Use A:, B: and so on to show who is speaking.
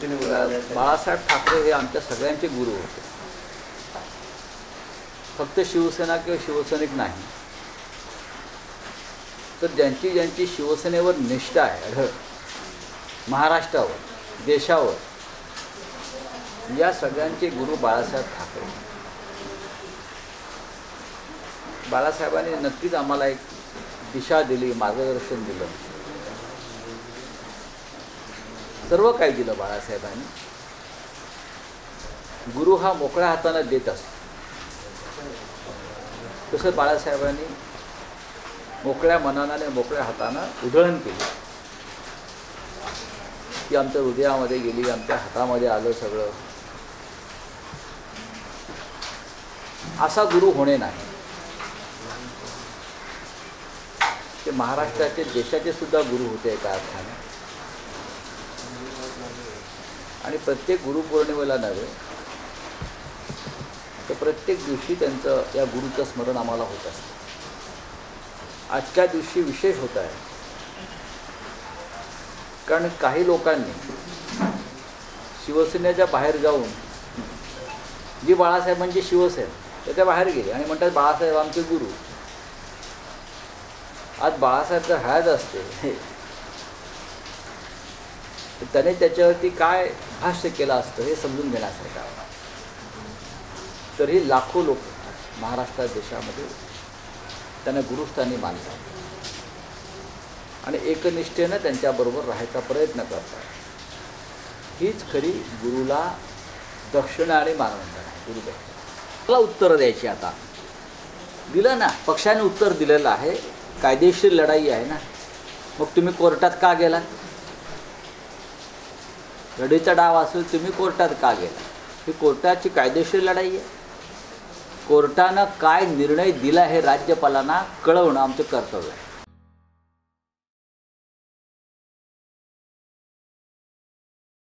A: दृष्टीने बोलायला
B: बाळासाहेब ठाकरे हे आमच्या सगळ्यांचे गुरु होते. फक्त शिवसेना किंवा शिवसैनिक नाही, तर ज्यांची ज्यांची शिवसेनेवर निष्ठा आहे अढळ, महाराष्ट्रावर, देशावर, या सगळ्यांचे गुरु बाळासाहेब ठाकरे. बाळासाहेबांनी नक्कीच आम्हाला एक दिशा दिली, मार्गदर्शन दिलं, सर्व काही दिलं बाळासाहेबांनी. गुरु हा मोकळ्या हाताने देत असतो, तसं बाळासाहेबांनी मोकळ्या मनाने मोकळ्या हातानं उधळण केली. ती आमच्या हृदयामध्ये गेली, आमच्या हातामध्ये आलं सगळं. असा गुरु होणे नाही. ते महाराष्ट्राचे, देशाचे सुद्धा गुरु होते एका अर्थाने. आणि प्रत्येक गुरुपौर्णिमेला नव्हे तर प्रत्येक दिवशी त्यांचं, या गुरुचं स्मरण आम्हाला होत असतं. आजच्या दिवशी विशेष होत आहे, कारण काही लोकांनी शिवसेनेच्या बाहेर जाऊन, जी बाळासाहेबांची शिवसेना त्याच्या बाहेर गेली आणि म्हणतात बाळासाहेब आमचे गुरु. आज बाळासाहेब जर हयात असते तर त्याने त्याच्यावरती काय भाष्य केलं असतं हे समजून घेण्यासारखं आहे. तरी लाखो लोक महाराष्ट्र देशामध्ये त्यांना गुरुस्थानी मानतात आणि एकनिष्ठेनं त्यांच्याबरोबर राहायचा प्रयत्न करतात. हीच खरी गुरुला दक्षिणा आणि मानवंदना आहे. गुरुदक्षिणा मला उत्तरं द्यायची. आता दिलं ना, पक्षाने उत्तर दिलेलं आहे. कायदेशीर लढाई आहे ना, मग तुम्ही कोर्टात का गेलात? लढीचा डाव असेल, तुम्ही कोर्टात का गेला? ही कोर्टाची कायदेशीर लढाई आहे. कोर्टानं काय निर्णय दिला हे राज्यपालांना कळवणं आमचं कर्तव्य आहे.